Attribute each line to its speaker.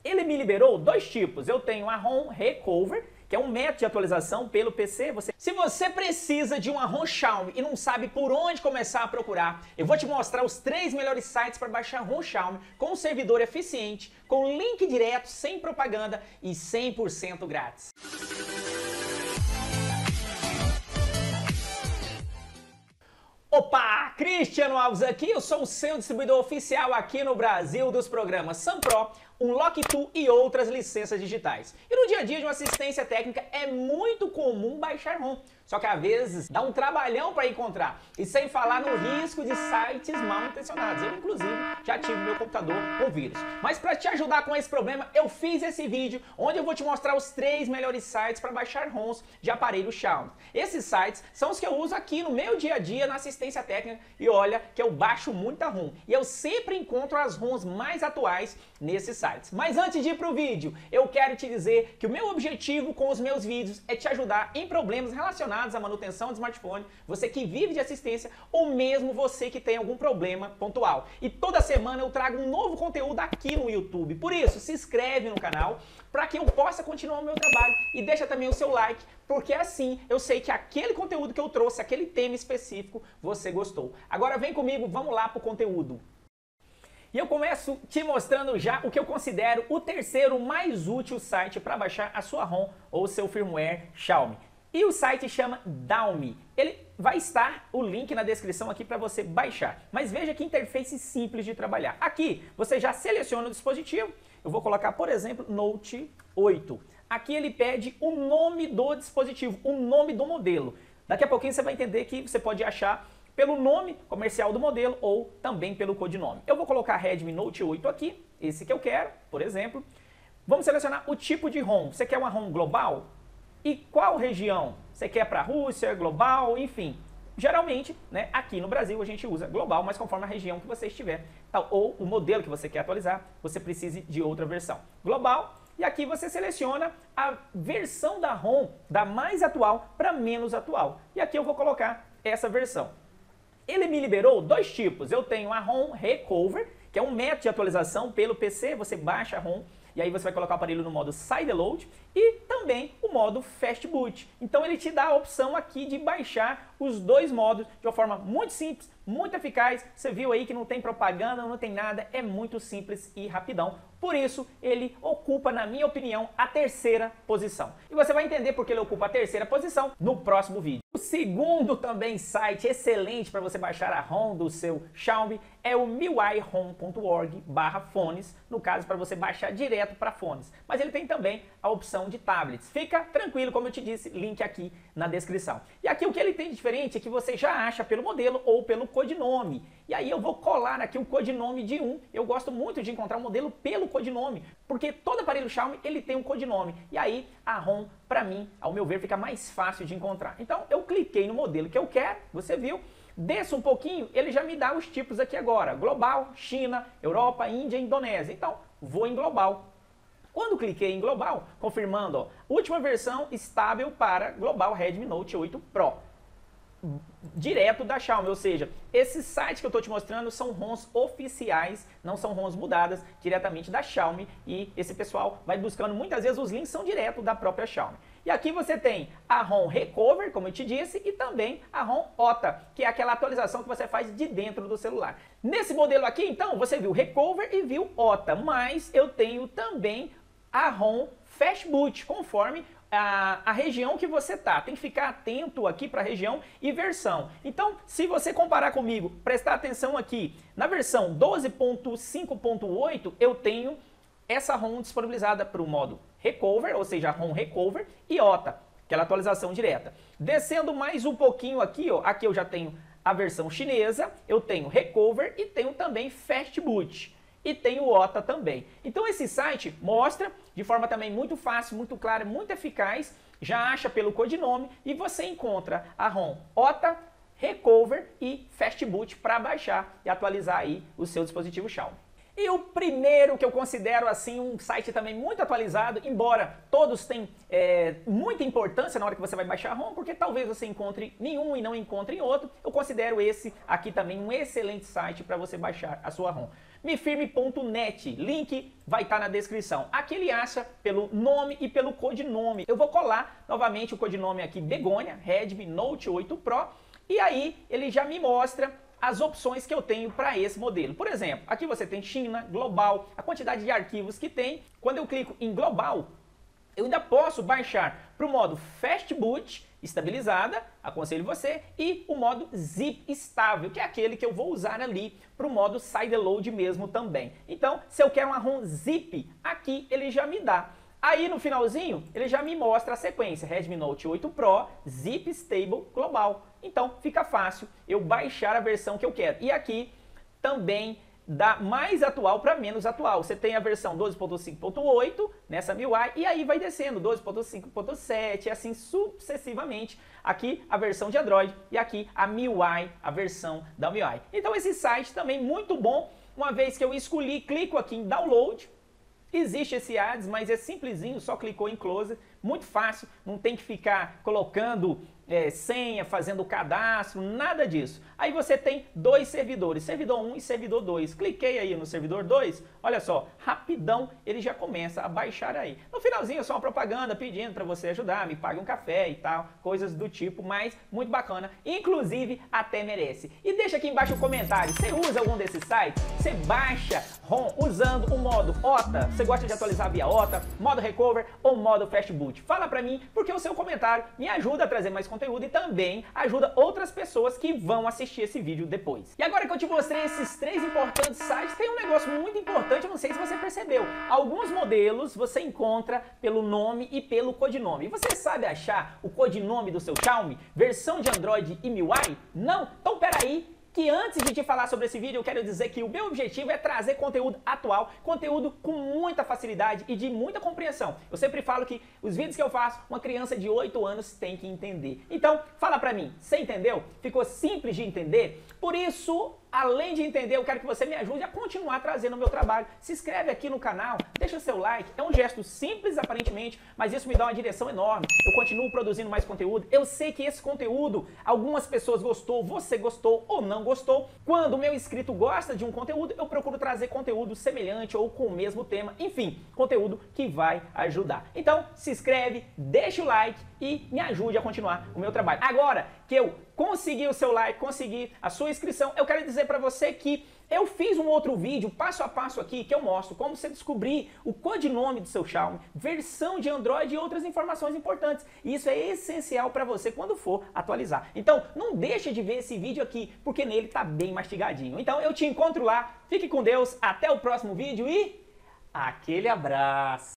Speaker 1: ele me liberou dois tipos. Eu tenho a ROM Recover, que é um método de atualização pelo PC. Se você precisa de uma ROM Xiaomi e não sabe por onde começar a procurar, eu vou te mostrar os 3 melhores sites para baixar ROM Xiaomi com um servidor eficiente, com link direto, sem propaganda e 100% grátis. Opa! Cristiano Alves aqui, eu sou o seu distribuidor oficial aqui no Brasil dos programas SunPro, Unlock2 e outras licenças digitais. E no dia a dia de uma assistência técnica é muito comum baixar ROM, só que às vezes dá um trabalhão para encontrar. E sem falar no risco de sites mal intencionados. Eu, inclusive, já tive meu computador com vírus. Mas para te ajudar com esse problema, eu fiz esse vídeo onde eu vou te mostrar os 3 melhores sites para baixar ROMs de aparelho Xiaomi. Esses sites são os que eu uso aqui no meu dia a dia na assistência técnica e olha que eu baixo muita ROM. E eu sempre encontro as ROMs mais atuais nesses sites. Mas antes de ir para o vídeo, eu quero te dizer que o meu objetivo com os meus vídeos é te ajudar em problemas relacionados à manutenção de smartphone, você que vive de assistência ou mesmo você que tem algum problema pontual. E toda semana eu trago um novo conteúdo aqui no YouTube. Por isso, se inscreve no canal para que eu possa continuar o meu trabalho e deixa também o seu like, porque assim eu sei que aquele conteúdo que eu trouxe, aquele tema específico, você gostou. Agora vem comigo, vamos lá para o conteúdo. E eu começo te mostrando já o que eu considero o terceiro mais útil site para baixar a sua ROM ou seu firmware Xiaomi. E o site chama Daomi. Ele vai estar o link na descrição aqui para você baixar. Mas veja que interface simples de trabalhar. Aqui você já seleciona o dispositivo. Eu vou colocar, por exemplo, Note 8. Aqui ele pede o nome do dispositivo, o nome do modelo. Daqui a pouquinho você vai entender que você pode achar pelo nome comercial do modelo ou também pelo codinome. Eu vou colocar Redmi Note 8 aqui, esse que eu quero, por exemplo. Vamos selecionar o tipo de ROM. Você quer uma ROM global? E qual região? Você quer para a Rússia, global, enfim. Geralmente, né, aqui no Brasil a gente usa global, mas conforme a região que você estiver, tal, ou o modelo que você quer atualizar, você precise de outra versão. Global, e aqui você seleciona a versão da ROM, da mais atual para menos atual. E aqui eu vou colocar essa versão. Ele me liberou dois tipos. Eu tenho a ROM Recover, que é um método de atualização pelo PC, você baixa a ROM, e aí você vai colocar o aparelho no modo Sideload e também o modo Fast Boot. Então ele te dá a opção aqui de baixar os dois modos de uma forma muito simples, muito eficaz. Você viu aí que não tem propaganda, não tem nada, é muito simples e rapidão. Por isso, ele ocupa, na minha opinião, a terceira posição. E você vai entender por que ele ocupa a terceira posição no próximo vídeo. O segundo também site excelente para você baixar a ROM do seu Xiaomi é o miwairom.org/fones, no caso para você baixar direto para fones. Mas ele tem também a opção de tablets. Fica tranquilo, como eu te disse, link aqui na descrição. E aqui o que ele tem de diferente é que você já acha pelo modelo ou pelo codinome. E aí eu vou colar aqui o codinome de um. Eu gosto muito de encontrar um modelo pelo codinome, porque todo aparelho Xiaomi ele tem um codinome. E aí a ROM, para mim, ao meu ver, fica mais fácil de encontrar. Então eu cliquei no modelo que eu quero, você viu, desço um pouquinho, ele já me dá os tipos aqui agora, global, China, Europa, Índia, Indonésia. Então vou em global. Quando cliquei em global, confirmando, ó, última versão estável para global Redmi Note 8 Pro. Direto da Xiaomi, ou seja, esses sites que eu estou te mostrando são ROMs oficiais, não são ROMs mudadas diretamente da Xiaomi e esse pessoal vai buscando, muitas vezes os links são direto da própria Xiaomi. E aqui você tem a ROM Recover, como eu te disse, e também a ROM OTA, que é aquela atualização que você faz de dentro do celular. Nesse modelo aqui, então, você viu Recover e viu OTA, mas eu tenho também a ROM Fast Boot, conforme a região que você tá. Tem que ficar atento aqui para a região e versão. Então, se você comparar comigo, prestar atenção aqui, na versão 12.5.8 eu tenho essa ROM disponibilizada para o modo Recover, ou seja, a ROM Recover e OTA, aquela atualização direta. Descendo mais um pouquinho aqui, ó, aqui eu já tenho a versão chinesa, eu tenho Recover e tenho também Fast Boot. E tem o OTA também. Então esse site mostra de forma também muito fácil, muito clara, muito eficaz, já acha pelo codinome e você encontra a ROM OTA, Recover e Fast Boot para baixar e atualizar aí o seu dispositivo Xiaomi. E o primeiro que eu considero assim um site também muito atualizado, embora todos tenham muita importância na hora que você vai baixar a ROM, porque talvez você encontre nenhum e não encontre em outro, eu considero esse aqui também um excelente site para você baixar a sua ROM. mifirme.net, link vai estar na descrição. Aqui ele acha pelo nome e pelo codinome. Eu vou colar novamente o codinome aqui, Begônia, Redmi Note 8 Pro, e aí ele já me mostra as opções que eu tenho para esse modelo. Por exemplo, aqui você tem China, Global, a quantidade de arquivos que tem. Quando eu clico em Global, eu ainda posso baixar para o modo Fast Boot, estabilizada, aconselho você, e o modo Zip estável, que é aquele que eu vou usar ali para o modo Sideload mesmo também. Então, se eu quero uma ROM Zip, aqui ele já me dá. Aí no finalzinho, ele já me mostra a sequência, Redmi Note 8 Pro, Zip Stable Global. Então, fica fácil eu baixar a versão que eu quero. E aqui também da mais atual para menos atual. Você tem a versão 12.5.8 nessa MIUI e aí vai descendo 12.5.7 e assim sucessivamente. Aqui a versão de Android e aqui a MIUI, a versão da MIUI. Então esse site também muito bom, uma vez que eu escolhi, clico aqui em Download. Existe esse ads, mas é simplesinho, só clicou em Close, muito fácil, não tem que ficar colocando senha, fazendo cadastro, nada disso. Aí você tem dois servidores, servidor 1 e servidor 2. Cliquei aí no servidor 2, olha só, rapidão ele já começa a baixar aí. No finalzinho é só uma propaganda pedindo para você ajudar, me pague um café e tal, coisas do tipo, mas muito bacana, inclusive até merece. E deixa aqui embaixo o comentário, você usa algum desses sites? Você baixa ROM usando o modo OTA? Você gosta de atualizar via OTA, modo Recover ou modo Fast Boot? Fala pra mim, porque o seu comentário me ajuda a trazer mais conteúdo e também ajuda outras pessoas que vão assistir esse vídeo depois. E agora que eu te mostrei esses três importantes sites, tem um negócio muito importante, eu não sei se você percebeu. Alguns modelos você encontra pelo nome e pelo codinome. Você sabe achar o codinome do seu Xiaomi? Versão de Android e MIUI? Não? Então peraí, que antes de te falar sobre esse vídeo, eu quero dizer que o meu objetivo é trazer conteúdo atual, conteúdo com muita facilidade e de muita compreensão. Eu sempre falo que os vídeos que eu faço, uma criança de 8 anos tem que entender. Então, fala pra mim, você entendeu? Ficou simples de entender? Por isso, além de entender, eu quero que você me ajude a continuar trazendo o meu trabalho. Se inscreve aqui no canal, deixa o seu like. É um gesto simples aparentemente, mas isso me dá uma direção enorme. Eu continuo produzindo mais conteúdo. Eu sei que esse conteúdo, algumas pessoas gostou, você gostou ou não gostou. Quando o meu inscrito gosta de um conteúdo, eu procuro trazer conteúdo semelhante ou com o mesmo tema. Enfim, conteúdo que vai ajudar. Então, se inscreve, deixa o like e me ajude a continuar o meu trabalho. Agora que eu consegui o seu like, consegui a sua inscrição, eu quero dizer para você que eu fiz um outro vídeo passo a passo aqui que eu mostro como você descobrir o codinome do seu Xiaomi, versão de Android e outras informações importantes. E isso é essencial para você quando for atualizar. Então não deixe de ver esse vídeo aqui, porque nele tá bem mastigadinho. Então eu te encontro lá, fique com Deus, até o próximo vídeo e aquele abraço!